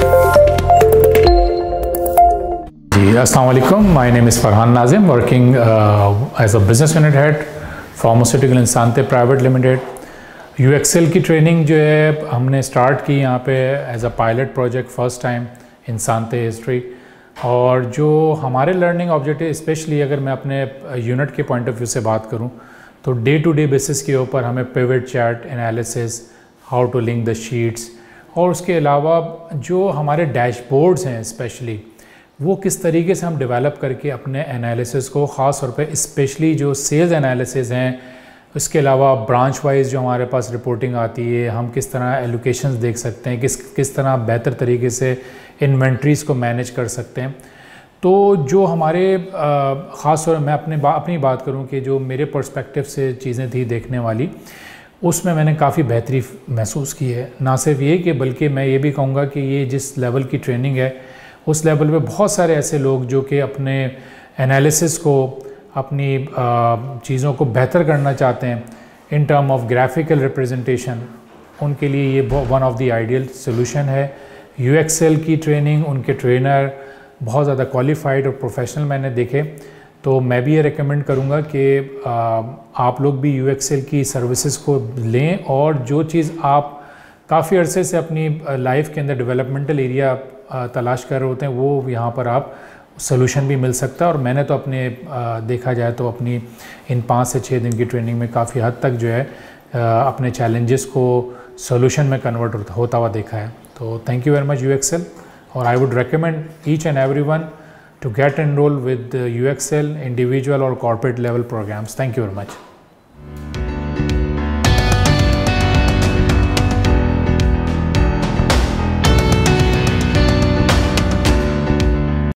Assalamu alaikum. My name is Farhan Nazim, working as a business unit head, Pharmaceutical Insante Private Limited. UXL की training जो है हमने start की यहाँ पे as a pilot project first time इंसानते history. और जो हमारे लर्निंग ऑब्जेक्टिव स्पेशली अगर मैं अपने यूनिट के पॉइंट ऑफ व्यू से बात करूँ तो डे टू डे बेसिस के ऊपर हमें pivot chart analysis, how to link the sheets, और उसके अलावा जो हमारे डैशबोर्ड्स हैं स्पेशली वो किस तरीके से हम डेवलप करके अपने एनालिसिस को, ख़ास तौर पे स्पेशली जो सेल्स एनालिसिस हैं, उसके अलावा ब्रांच वाइज जो हमारे पास रिपोर्टिंग आती है, हम किस तरह एलोकेशंस देख सकते हैं, किस तरह बेहतर तरीके से इन्वेंट्रीज़ को मैनेज कर सकते हैं। तो जो हमारे ख़ास तौर मैं अपनी बात करूं कि जो मेरे पर्सपेक्टिव से चीज़ें थी देखने वाली, उसमें मैंने काफ़ी बेहतरी महसूस की है। ना सिर्फ ये कि बल्कि मैं ये भी कहूँगा कि ये जिस लेवल की ट्रेनिंग है उस लेवल पे बहुत सारे ऐसे लोग जो कि अपने एनालिसिस को, अपनी चीज़ों को बेहतर करना चाहते हैं in term of graphical representation, उनके लिए ये one of the ideal solution है। UXL की ट्रेनिंग, उनके ट्रेनर बहुत ज़्यादा क्वालिफाइड और प्रोफेशनल मैंने देखे, तो मैं भी ये रेकमेंड करूँगा कि आप लोग भी UXL की सर्विसेज को लें, और जो चीज़ आप काफ़ी अरसे से अपनी लाइफ के अंदर डेवलपमेंटल एरिया तलाश कर रहे होते हैं वो यहाँ पर आप सोल्यूशन भी मिल सकता है। और मैंने तो अपने देखा जाए तो अपनी इन 5 से 6 दिन की ट्रेनिंग में काफ़ी हद तक जो है अपने चैलेंजेस को सोल्यूशन में कन्वर्ट होता हुआ देखा है। तो thank you very much UXL, और I would recommend each and everyone to get enrol with UXL individual और corporate level programmes. Thank you very much.